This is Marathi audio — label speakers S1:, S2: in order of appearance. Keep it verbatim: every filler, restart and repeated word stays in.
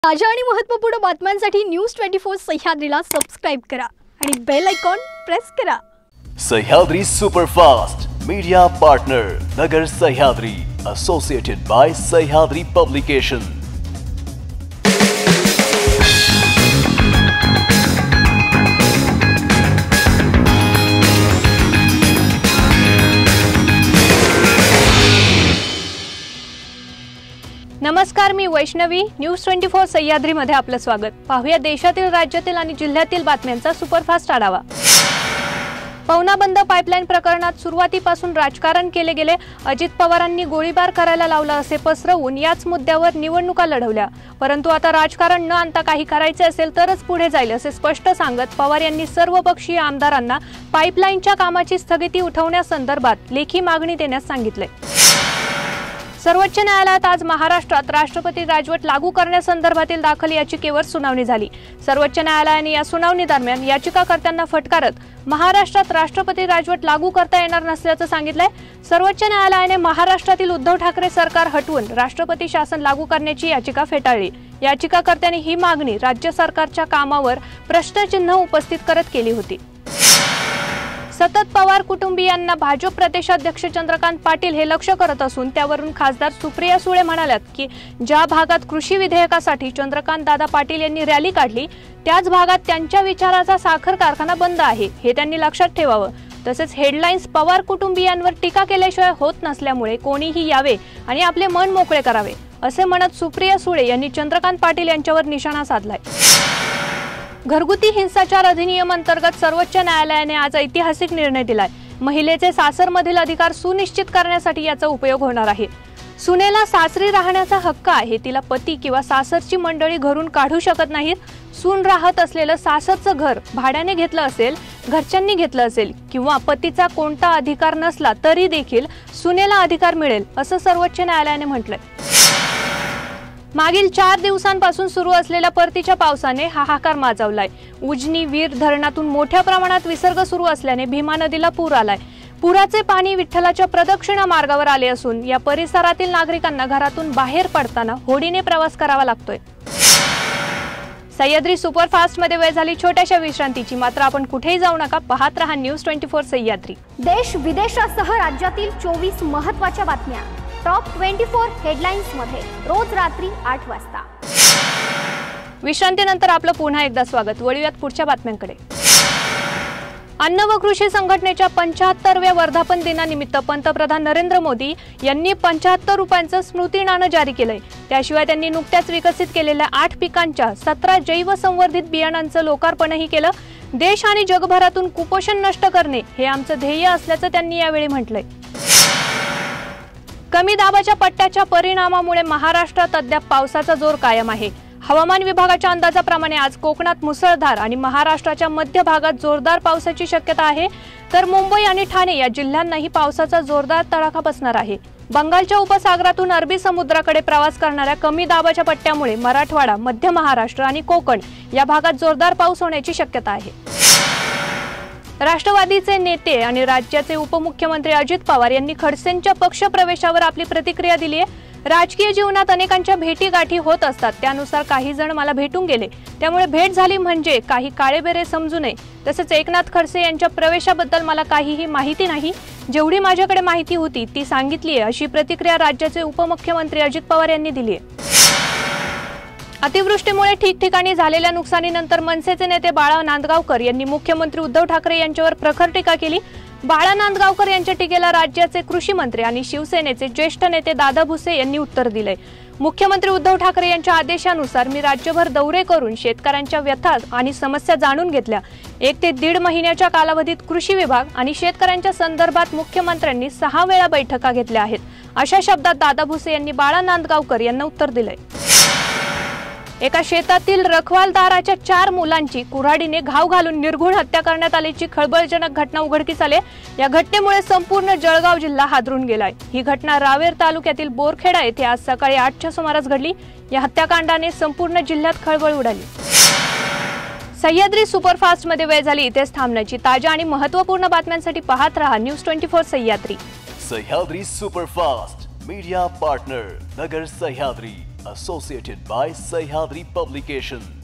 S1: ताज्या आणि महत्त्वपूर्ण बातम्यांसाठी न्यूज ट्वेंटी फोर सह्याद्रीला सबस्क्राइब करा आणि बेल आयकॉन प्रेस करा।
S2: Sahyadri superfast media partner Nagar Sahyadri associated by Sahyadri publication.
S3: नमस्कार, मी Vaishnavi. News twenty four Sahyadri मध्ये आपलं स्वागत। पाहूया देशातील, राज्यातील आणि जिल्ह्यातील बातम्यांचा सुपरफास्ट आढावा। पवना बंद पाईपलाईन प्रकरणात सुरुवातीपासून राजकारण केले गेले। अजित पवारांनी गोळीबार करायला लावला असे पसरवून याच मुद्द्यावर निवडणुका लढवल्या, परंतु आता राजकारण न आणता काही करायचे असेल तरच पुढे जाईल असे स्पष्ट सांगत पवार यांनी सर्वपक्षीय आमदारांना पाईपलाईनच्या कामाची स्थगिती उठवण्यासंदर्भात लेखी मागणी देण्यास सांगितले। सर्वोच्च न्यायालयात आज महाराष्ट्रात राष्ट्रपती राजवट लागू करण्यासंदर्भातील दाखल याचिकेवर सुनावणी झाली। सर्वोच्च न्यायालयाने या सुनावणी दरम्यान याचिकाकर्त्यांना फटकारत महाराष्ट्रात राष्ट्रपती राजवट लागू करता येणार नसल्याचं सांगितलंय। सर्वोच्च न्यायालयाने महाराष्ट्रातील उद्धव ठाकरे सरकार हटवून राष्ट्रपती शासन लागू करण्याची याचिका फेटाळली। याचिकाकर्त्यांनी ही मागणी राज्य सरकारच्या कामावर प्रश्नचिन्ह उपस्थित करत केली होती। सतत पवार कुटुंबीयांना भाजप प्रदेशाध्यक्ष चंद्रकांत पाटील हे लक्ष करत असून त्यावरून खासदार सुप्रिया सुळे म्हणाल्यात की ज्या भागात कृषी विधेयकासाठी चंद्रकांत दादा पाटील यांनी रॅली काढली त्याच भागात त्यांच्या विचाराचा साखर कारखाना बंद आहे हे त्यांनी लक्षात ठेवावं। तसेच हेडलाईन्स पवार कुटुंबीयांवर टीका केल्याशिवाय होत नसल्यामुळे कोणीही यावे आणि आपले मन मोकळे करावे असे म्हणत सुप्रिया सुळे यांनी चंद्रकांत पाटील यांच्यावर निशाणा साधलाय। घरगुती हिंसाचार अधिनियम अंतर्गत सर्वोच्च न्यायालयाने आज ऐतिहासिक निर्णय दिलाय। महिलेचे सासरमधील अधिकार सुनिश्चित करण्यासाठी याचा उपयोग होणार आहे। सुनेला सासरी राहण्याचा हक्क आहे, तिला पती किंवा सासरची मंडळी घरून काढू शकत नाहीत। सून राहत असलेलं सासरचं घर भाड्याने घेतलं असेल, घरच्यांनी घेतलं असेल किंवा पतीचा कोणता अधिकार नसला तरी देखील सुनेला अधिकार मिळेल असं सर्वोच्च न्यायालयाने म्हटलंय। मागील चार दिवसांपासून सुरू असलेल्या परतीच्या पावसाने हाहाकार माजवलाय। उजनी वीर धरणातून मोठ्या प्रमाणात विसर्ग सुरू असल्याने भीमा नदीला पूर आलाय। पुराचे पाणी विठ्ठलाच्या प्रदक्षिणा मार्गावर आले असून या परिसरातील नागरिकांना घरातून बाहेर पडताना होडीने प्रवास करावा लागतोय। सह्याद्री सुपरफास्ट मध्ये वेळ झाली छोट्याशा विश्रांतीची, मात्र आपण कुठेही जाऊ नका, पाहत रहा न्यूज ट्वेंटी फोर सह्याद्री।
S1: देश विदेशासह राज्यातील चोवीस महत्त्वाच्या बातम्या टॉप ट्वेंटी फोर हेडलाईन्स मध्ये रोज रात्री आठ वाजता।
S3: विश्रांतीनंतर आपलं पुन्हा एकदा स्वागत। वळूयात पुढच्या बातम्यांकडे। अन्न व कृषी संघटनेच्या पंच्याहत्तरव्या वर्धापन दिनानिमित्त पंतप्रधान नरेंद्र मोदी यांनी पंच्याहत्तर रुपयांचं स्मृती नाणं जारी केलंय। त्याशिवाय त्यांनी नुकत्याच विकसित केलेल्या आठ पिकांच्या सतरा जैव संवर्धित बियाणांचं लोकार्पणही केलं। देश आणि जगभरातून कुपोषण नष्ट करणे हे आमचं ध्येय असल्याचं त्यांनी यावेळी म्हटलंय। कमी दाबाच्या पट्ट्याच्या परिणामामुळे महाराष्ट्रात अद्याप पावसाचा जोर कायम आहे। हवामान विभागाच्या अंदाजाप्रमाणे आज कोकणात मुसळधार आणि महाराष्ट्राच्या मध्य भागात जोरदार पावसाची शक्यता आहे, तर मुंबई आणि ठाणे या जिल्ह्यांनाही पावसाचा जोरदार तडाखा बसणार आहे। बंगालच्या उपसागरातून अरबी समुद्राकडे प्रवास करणाऱ्या कमी दाबाच्या पट्ट्यामुळे मराठवाडा, मध्य महाराष्ट्र आणि कोकण या भागात जोरदार पाऊस होण्याची शक्यता आहे। राष्ट्रवादीचे नेते आणि राज्याचे उपमुख्यमंत्री अजित पवार यांनी खडसेंच्या पक्ष प्रवेशावर आपली प्रतिक्रिया दिली आहे। राजकीय जीवनात अनेकांच्या भेटी गाठी होत असतात, त्यानुसार काही जण मला भेटून गेले, त्यामुळे भेट झाली म्हणजे काही काळेबेरे समजू नये। तसेच एकनाथ खडसे यांच्या प्रवेशाबद्दल मला काहीही माहिती नाही, जेवढी माझ्याकडे माहिती होती ती सांगितली आहे अशी प्रतिक्रिया राज्याचे उपमुख्यमंत्री अजित पवार यांनी दिली आहे। अतिवृष्टीमुळे ठिकठिकाणी झालेल्या नुकसानीनंतर मनसेचे नेते बाळा नांदगावकर यांनी मुख्यमंत्री उद्धव ठाकरे यांच्यावर प्रखर टीका केली। बाळा नांदगावकर यांच्या टीकेला राज्याचे कृषी मंत्री आणि शिवसेनेचे ज्येष्ठ नेते दादा भुसे यांनी उत्तर दिले। मुख्यमंत्री उद्धव ठाकरे यांच्या आदेशानुसार मी राज्यभर दौरे करून शेतकऱ्यांच्या व्यथा आणि समस्या जाणून घेतल्या। एक ते दीड महिन्याच्या कालावधीत कृषी विभाग आणि शेतकऱ्यांच्या संदर्भात मुख्यमंत्र्यांनी सहा वेळा बैठका घेतल्या आहेत, अशा शब्दात दादा भुसे यांनी बाळा नांदगावकर यांना उत्तर दिले। एका शेतातील रखवालदाराच्या चार मुलांची कुऱ्हाडीने घाव घालून निर्घुण हत्या करण्यात आल्याची खळबळजनक घटना उघडकीस आली। या घटनेमुळे संपूर्ण जळगाव जिल्हा हादरून गेलाय। ही घटना रावेर तालुक्यातील बोरखेडा येथे आज सकाळी आठच्या सुमारास घडली। या हत्याकांडाने संपूर्ण जिल्ह्यात खळबळ उडाली। सह्याद्री सुपरफास्ट मध्ये वेळ झाली इथेच थांबण्याची। ताज्या आणि महत्त्वपूर्ण बातम्यांसाठी पाहत रहा news twenty four Sahyadri.
S2: Sahyadri superfast media partner Nagar Sahyadri associated by Sahyadri Publications.